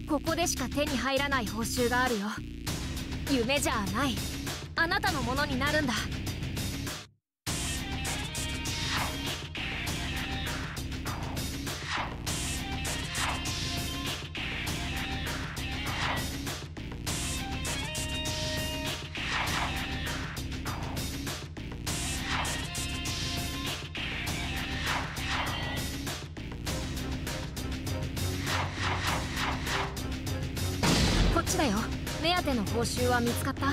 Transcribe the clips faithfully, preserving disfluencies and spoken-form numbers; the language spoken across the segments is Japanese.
ここでしか手に入らない報酬があるよ。夢じゃない、あなたのものになるんだ。こっちだよ。目当ての報酬は見つかった？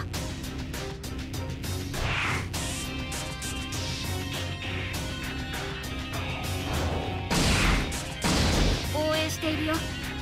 応援しているよ。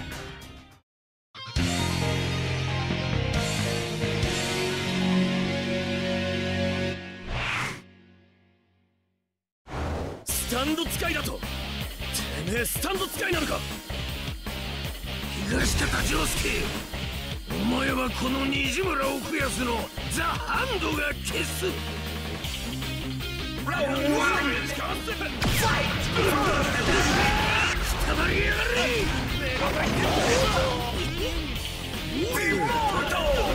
スタンド使いだと？てめえスタンド使いなのか？東方丈介、お前はこの虹村奥安のザ・ハンドが消す。ラウンドワン、くたばりやがれ。ウィーワード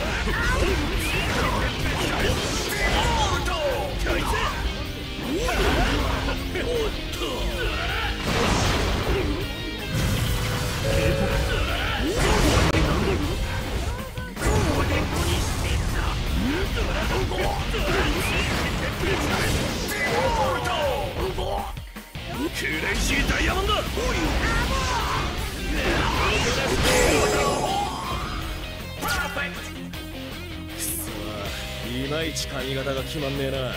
クレイジーダイヤモンド。くそ、いまいち髪型が決まんねえな。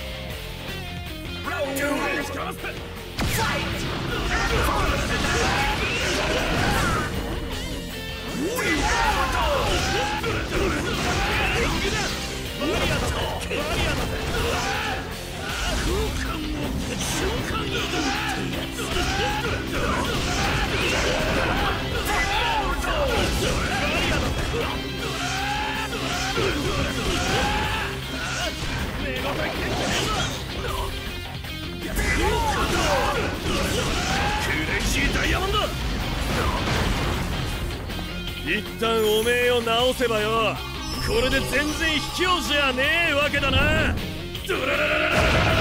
一旦おめえを直せばよ、これで全然卑怯じゃねえわけだな。ドララララララ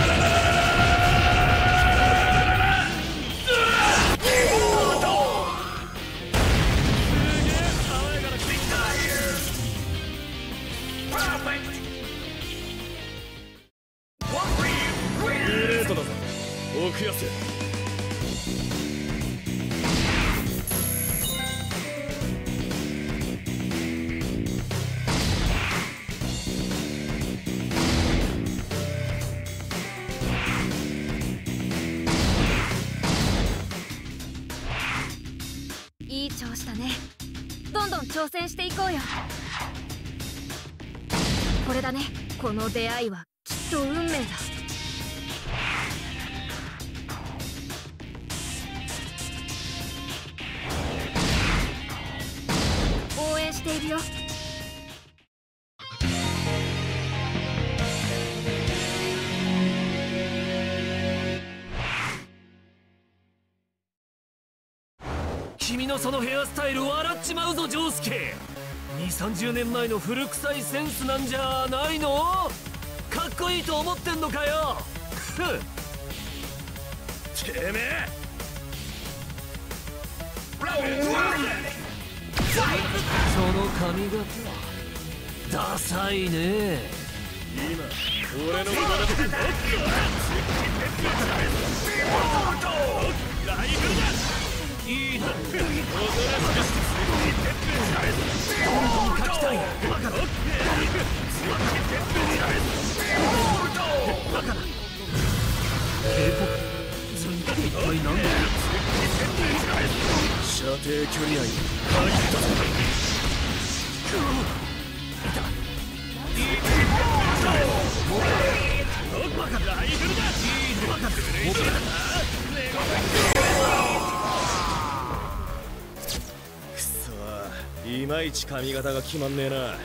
奥安。 いい調子だね。どんどん挑戦していこうよ。これだね、この出会いはきっと運命だ。応援しているよ。 君のそのヘアスタイル笑っちまうぞ丈介。にじゅう、さんじゅうねんまえの古臭いセンスなんじゃないの？かっこいいと思ってんのかよ。てめえその髪型ダサいね。今俺のことだ。ライブだ。いいな。おとなしくどんどん書きたい。バカだ。バカだ。K-ポップ 一体何だ。射程距離内に入ったぞ。バカだ。ライブルだ。バカだ。くそ、いまいち髪型が決まんねえな。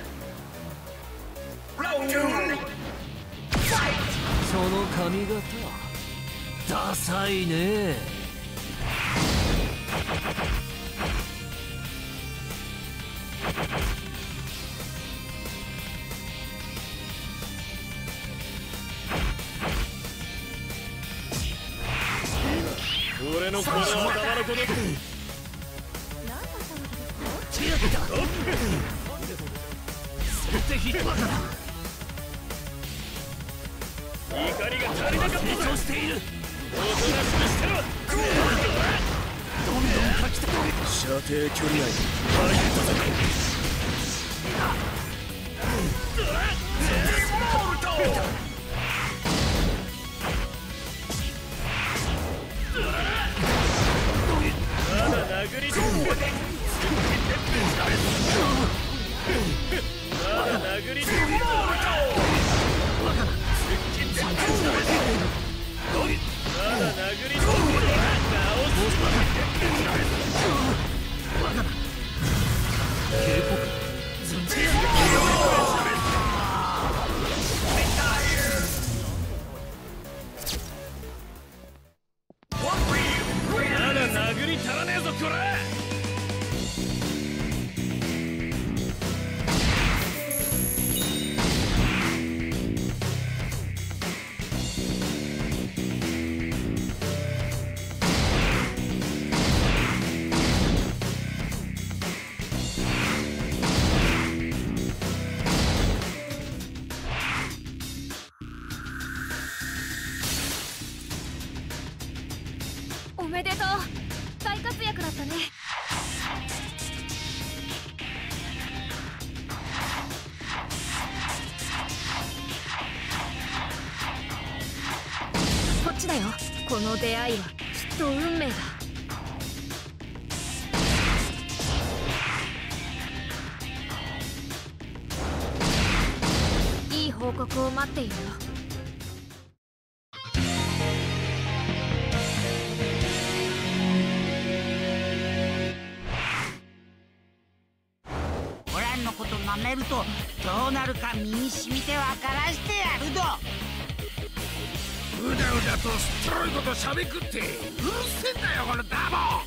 その髪型ダサいね。 俺のこの頭のことで怒りが足りなかった。成長している。おとなしくしてろ。どんどんかきたかれ。射程距離内ターゲットだ。スモールトまだ殴り込む。まだ殴り込む。まだ殴り足らねえぞこら。 おめでとう。大活躍だったね。こっちだよ。この出会いはきっと運命だ。いい報告を待っているよ。 のことなめるとどうなるか身に染みてわからしてやるぞ。 うだうだとすっとろいことしゃべくってうるせえんだよこのダボ。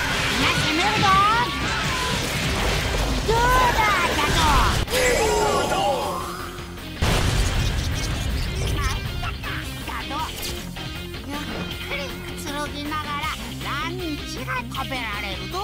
どうだ、 食べられるぞ。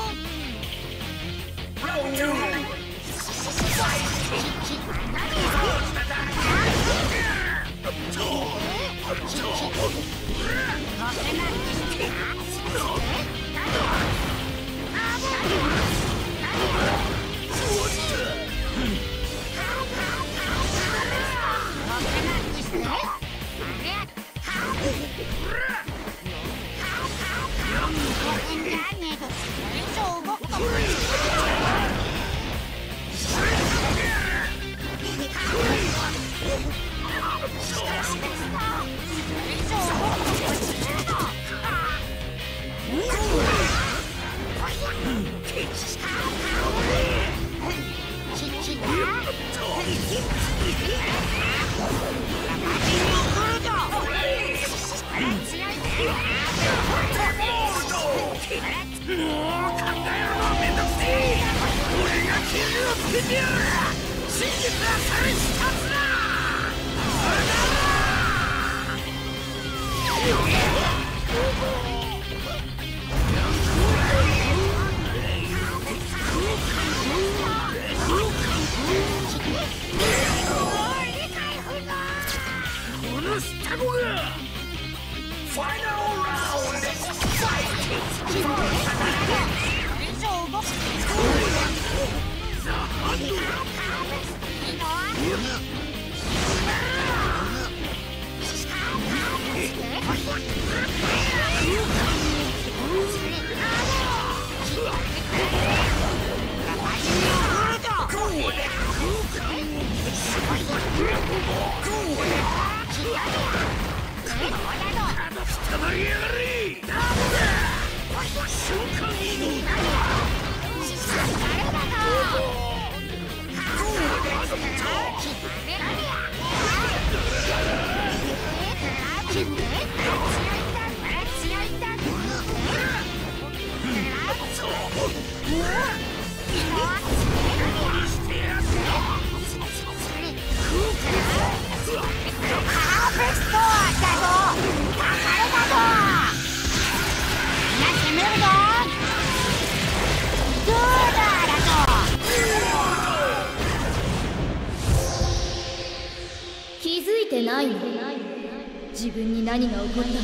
気づいてないの？自分に何が起こったの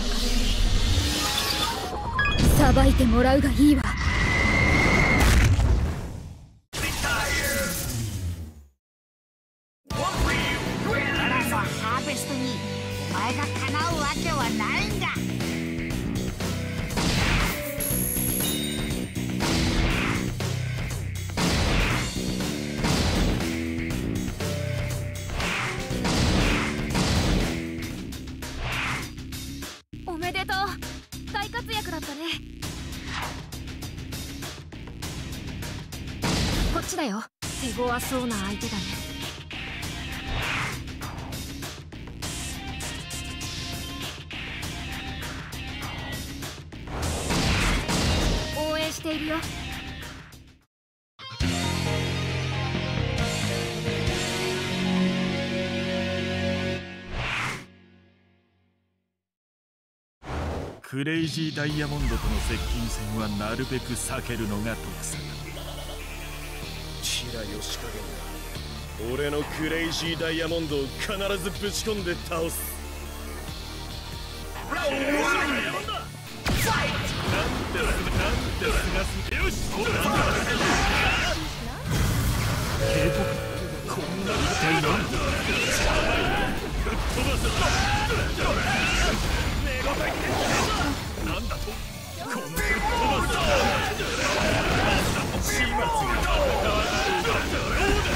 か。裁いてもらうがいいわ。 ハーベストにお前が叶うわけはないんだ。 おめでとう。大活躍だったね。こっちだよ。手強そうな相手だね。応援しているよ。 クレイジーダイヤモンドとの接近戦はなるべく避けるのが得策。キラヨシカゲが俺のクレイジーダイヤモンドを必ずぶち込んで倒す。なんてなんてすがすよしほら警告こんな一体なんだ。ぶっ飛ばすなんだとこんなぶっ飛ばす始末が戦わないどうだ。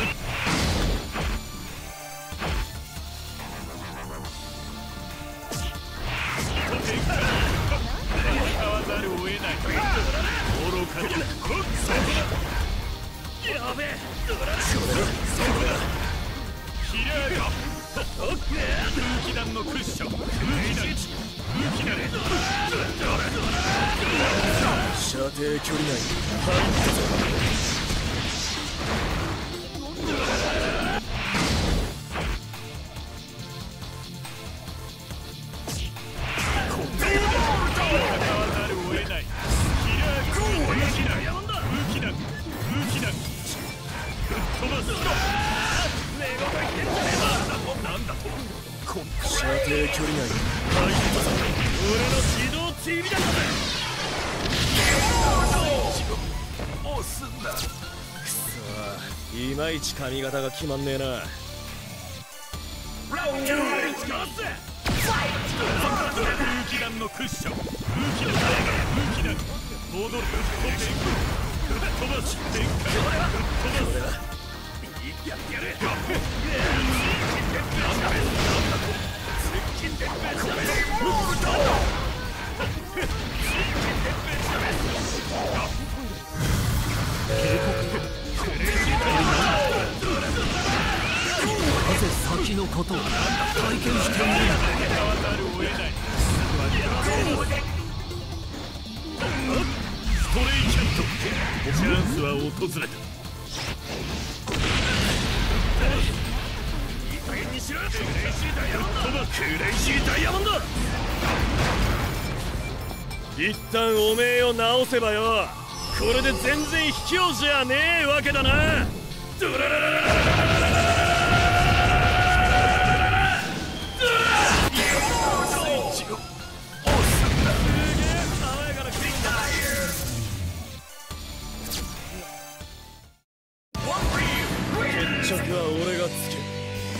戦わざるを得ない愚かじゃ。やべえそこだキラーが空気弾のクッション。空気弾空気弾射程距離内入ったぞ。戦わざるを得ないキラー定距離内入ったぞ。俺の自動追尾だぜ。押すんだ。くそ、いまいち髪型が決まんねえな。空気弾のクッション、空気の体が空気弾、戻る、飛んでいく、飛ばし、展開、飛ばす、やってやる。 なぜ先のことを体験しているんだ。 ストレイキャット、チャンスは訪れた。いい加減にしろ。クレイジーダイヤモンド、クレイジーダイヤモンド。一旦おめえを直せばよ、これで全然卑怯じゃねえわけだな。ドララララララ決着は俺がつける。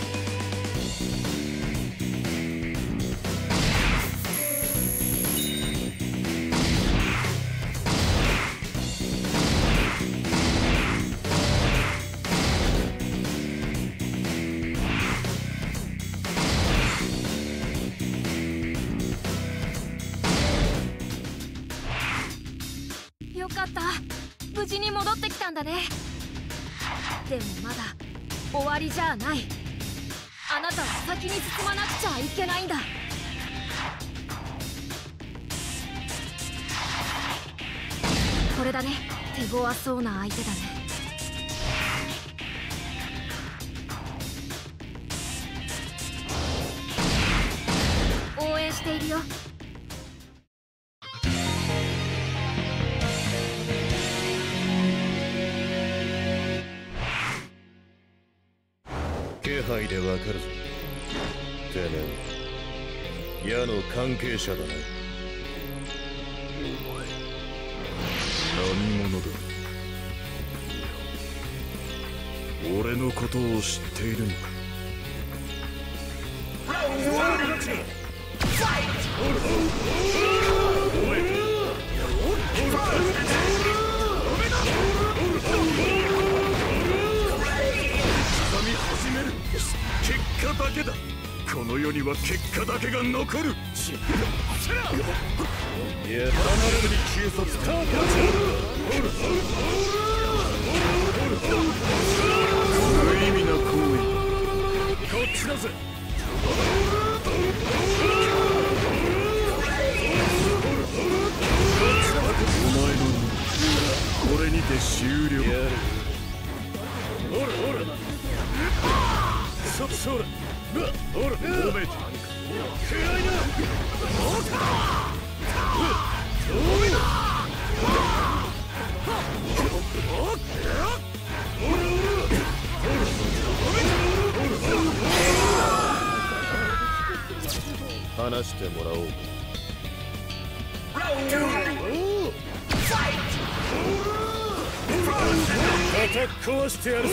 よかった、無事に戻ってきたんだね。でもまだ終わりじゃない。あなたは先に進まなくちゃいけないんだ。これだね、手強そうな相手だね。応援しているよ。 気配でわかるぞ。てめえ矢の関係者だな。何者だ。俺のことを知っているのか。結果だけだ。この世には結果だけが残る。いや、離れずに警察か。無意味な行為。こっちだぜ。お前のこれにて終了。やる。おらおら。そそら。おら、おめえ。暗いな。おった。おいな。話してもらおう。叩き壊してやるぞ。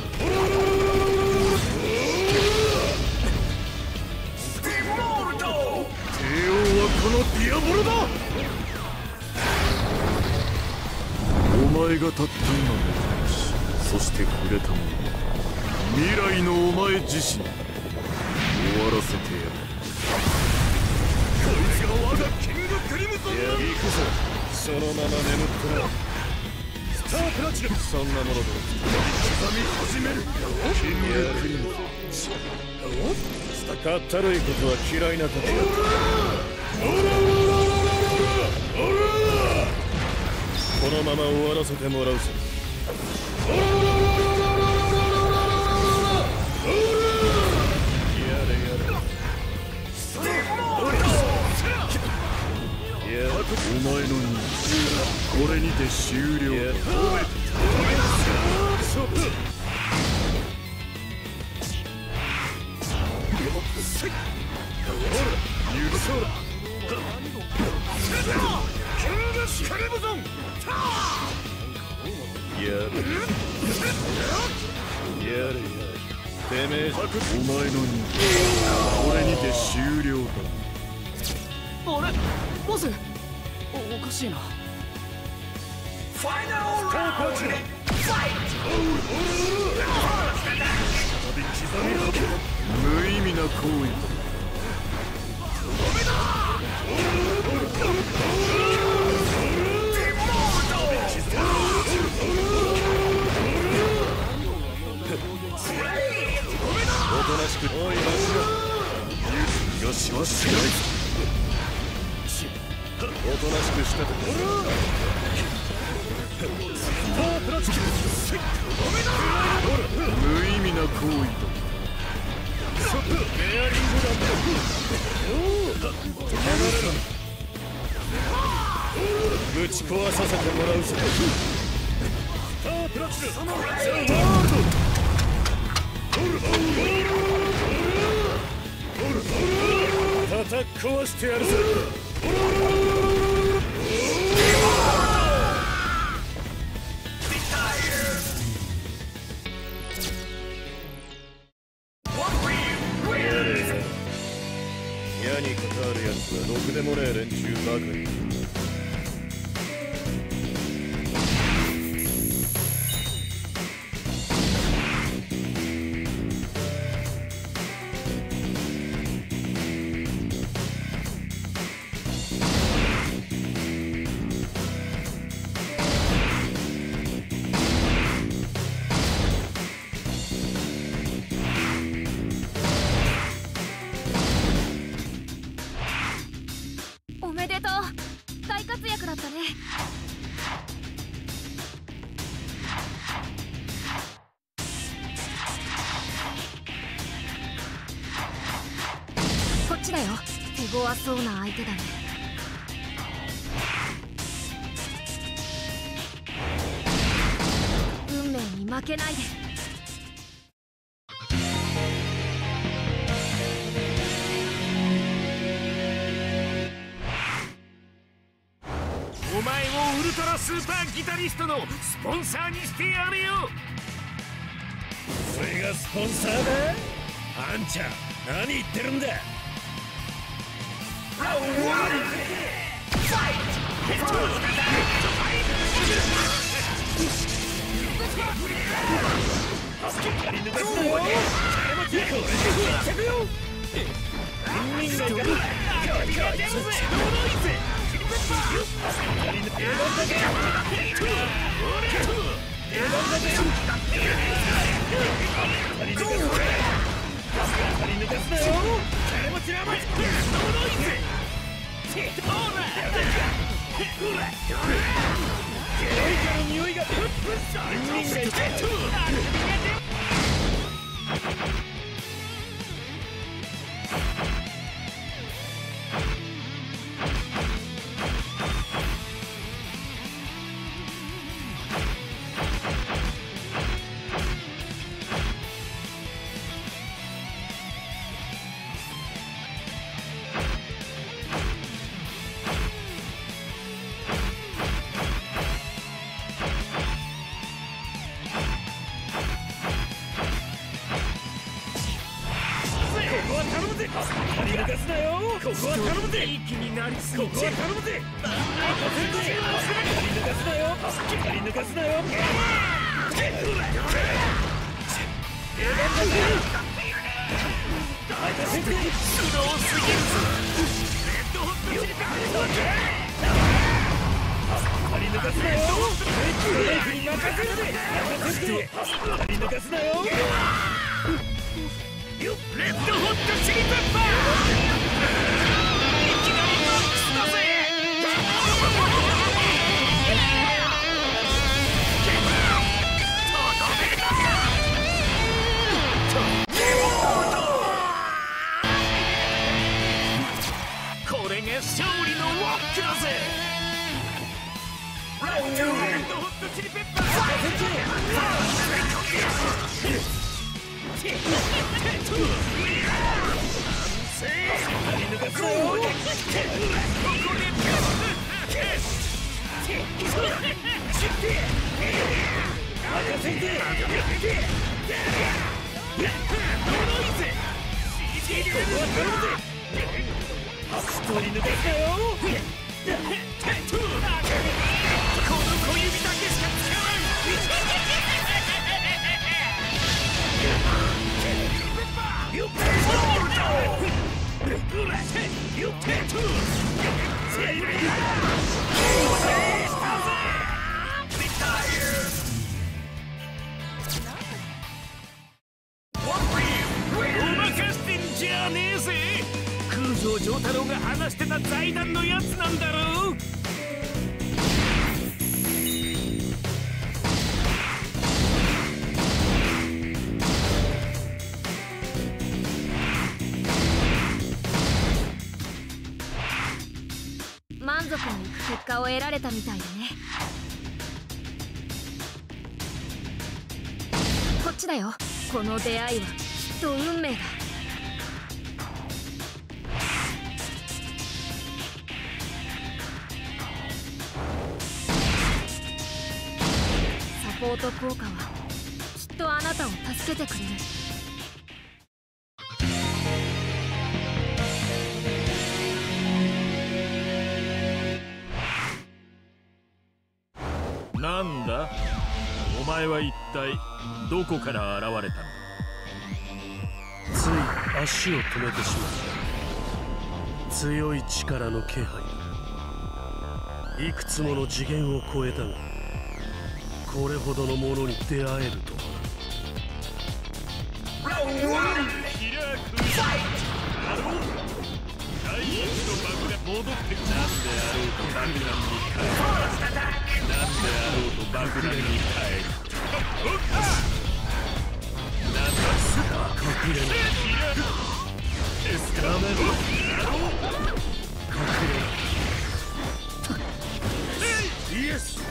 帝王はこのディアボロだ。お前がたった今の話、そして触れたもの、未来のお前自身終わらせてやる。こいつが我がキングクリムゾンだ。いや、行くぞ。そのまま眠ってな。スタープラチナ、そんなものと刻み始める。キングクリムゾン、かったるいことは嫌いなことだ。このまま終わらせてもらうぞ。やれやれ。いや、お前の任務これにて終了。 許そうだ。キングスクリムゾンやれやれやれ、てめえお前の任務俺にて終了だ。 あれボス、おおかしいな。 ファイナルラウンドファイト。無意味な行為。おとなしくおい待ちろ。よしはしないぞ。おとなしくしたところ。無意味な行為だ。ベアリングだ。ぶち壊させてもらうぞ。スタープラチナザ・ワールド。叩き壊してやるぜ。矢に関わるやつはろくでもねえ連中ばかり。 おめでとう、大活躍だったね。こっちだよ。手強そうな相手だね。運命に負けないで。 お前をウルトラスーパーギタリストのスポンサーにしてやるよ。それがスポンサーだ。あんちゃん何言ってるんだ。ここは頼むぜ。一気になりすぎて。ここは頼むぜ。抜かすなよ。抜かすなよ。手動すぎるぞ。レッドホットチリペッパー。抜かすなよ。レイクに任せるぜ。任せて。抜かすなよ。レッドホットチリペッパー。これが勝利のロックだぜ。レッドホットチリペッパー。 丈太郎が話してた財団のやつなんだろう。 満足にいく結果を得られたみたいだね。こっちだよ。この出会いはきっと運命だ。サポート効果はきっとあなたを助けてくれる。 なんだ、お前は一体どこから現れたの？ つい足を止めてしまった。強い力の気配、いくつもの次元を超えたが、これほどのものに出会えるとは。 戻ってくなんであろうと爆弾に変える。なんであろうと爆弾に変える。なんだすか隠れない。エスカーメント隠れない。イエス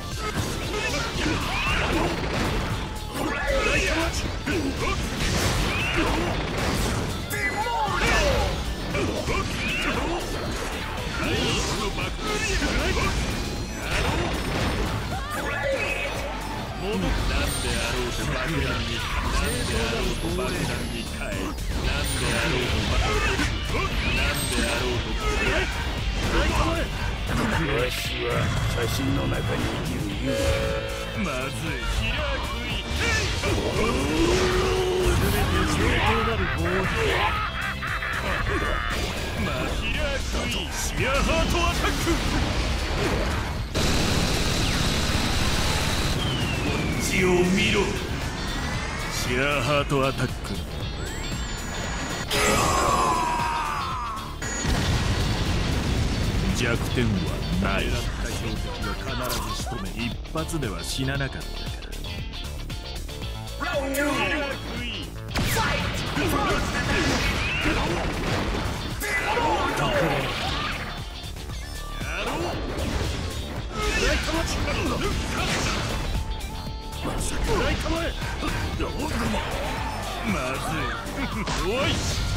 なんであろうと爆弾に、なんであろうと爆弾に変え、なんであろうと爆弾に、なんであろうと。わしは写真の中に生きる勇者。まずい。ヒラクイ。全て正当なる防御。まあヒラクイ。シアハートアタック。血を見ろ。シアーハートアタック。弱点はない。狙った標的は必ず仕留め、一発では死ななかったから。まさかないかまえ。まずい。おい。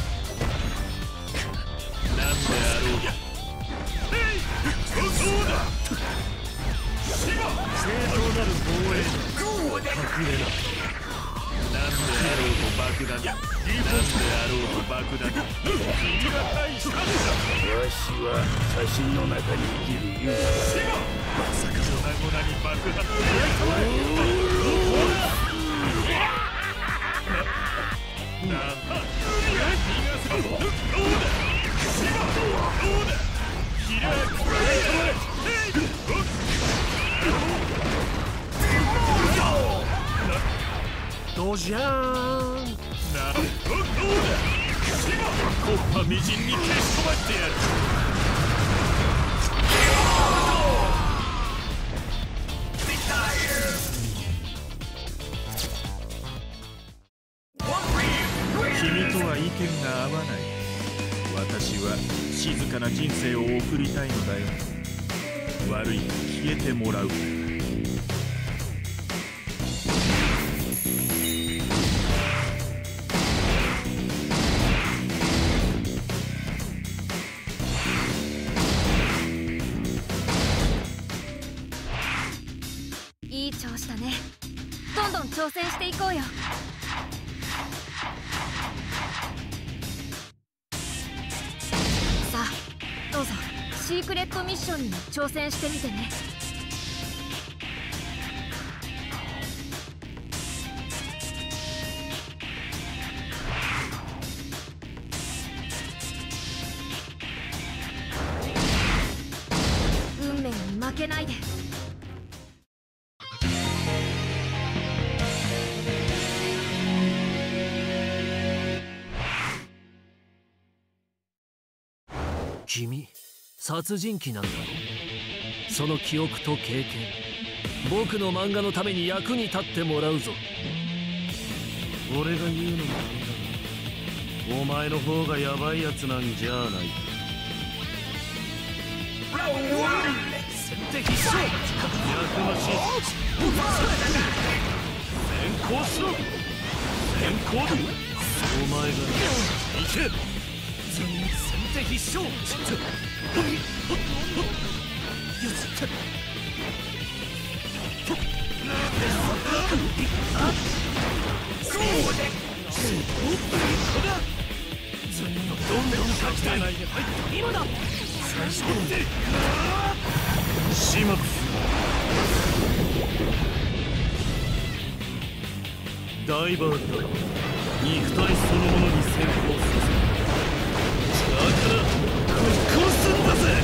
なんであろうか。そうだ。正当なる防衛だ。隠れな。なんであろうと爆弾。なんであろうと爆弾。君が大したんだ。わしは写真の中に生きる勇者。まさか粉々に爆弾。なあ、逃がせ。どうだ。どうだ。開く。 ドジャーン。 な、どうだ。コッパみじんに消し飛ばしてやる。君とは意見が合わない。私は静かな人生を送りたいのだよ。悪いが消えてもらう。 調子だね。どんどん挑戦していこうよ。さあどうぞシークレットミッションに挑戦してみてね。運命に負けないで。 君、殺人鬼なんだろ。その記憶と経験、僕の漫画のために役に立ってもらうぞ。 俺が言うのもなんだが、お前の方がヤバいやつなんじゃないか。 先手必勝。やかましい。先行しろ。先行だ。 お前が行け。先手必勝。どんどん書きたい。今だ。最初で始末。 ダイバーだ。肉体そのものに先行させだからぶっ殺すんだぜ。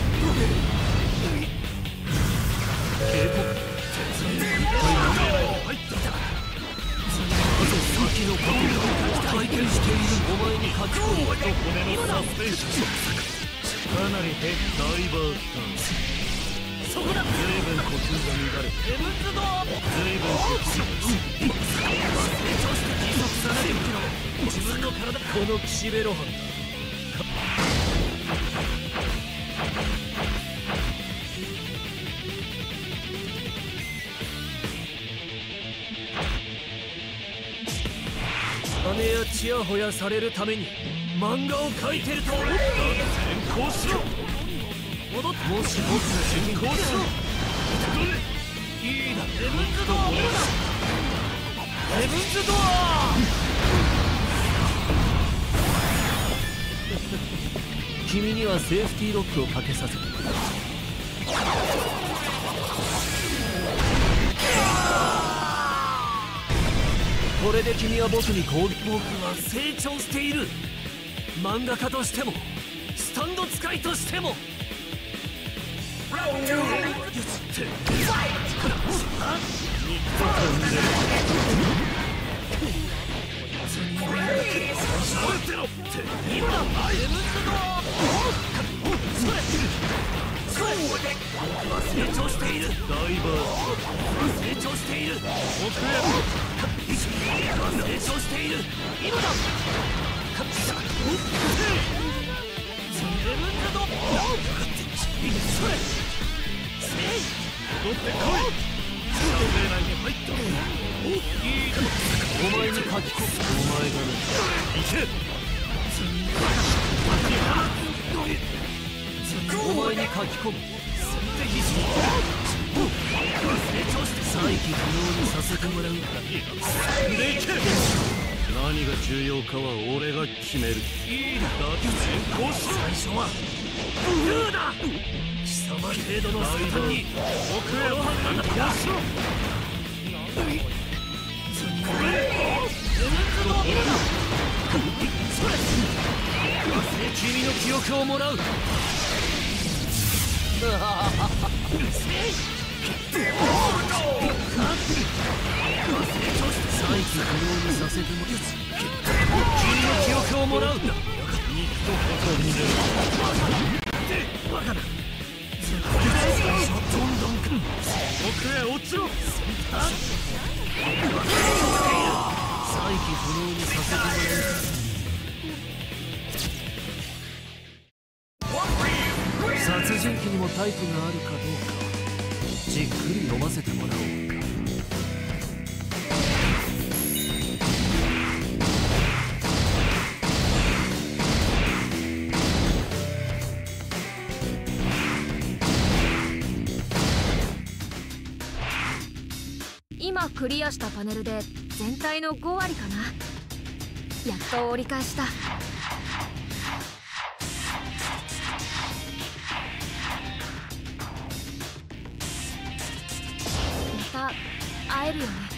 警告。鉄に入った。あと先のことを体験しているお前に書き込むと骨のサスペンション。かなりヘッダイバーだ。 そこだ。 随分呼吸が乱れヘブンズドア。 随分呼吸成長して持続されるけど自分の体。 この岸辺露伴だ。金やちやほやされるために漫画を描いてると思った。 先行しろ。 戻ってもし僕が先行しろ。いいだ。ヘブンズドア。ヘブンズドア。 君にはセーフティーロックをかけさせる。これで君は僕に攻撃。僕は成長している。漫画家としてもスタンド使いとしても。成長している。 ダイバー成長している。 奥へ成長している。今だ。それ。 戻ってこい。照明内に入った。 お前に書き込む。お前がね。 行け。 お前に書き込む。成長して再起不能にさせてもらう。 何が重要かは俺が決める。 いいだ。先行しろ。 最初はグーだ。貴様程度のサタンに奥へ反応しろ。 君の記憶をもらう。再起不能にさせてもらう。君の記憶をもらう。 肉とことにね。 バカだ。 どんどん奥へ落ちろ。 再起不能にさせてもらう。殺人鬼にもタイプがあるかどうかじっくり読ませてもらおうか。 クリアしたパネルで全体のご割かな。やっと折り返した。また会えるよね。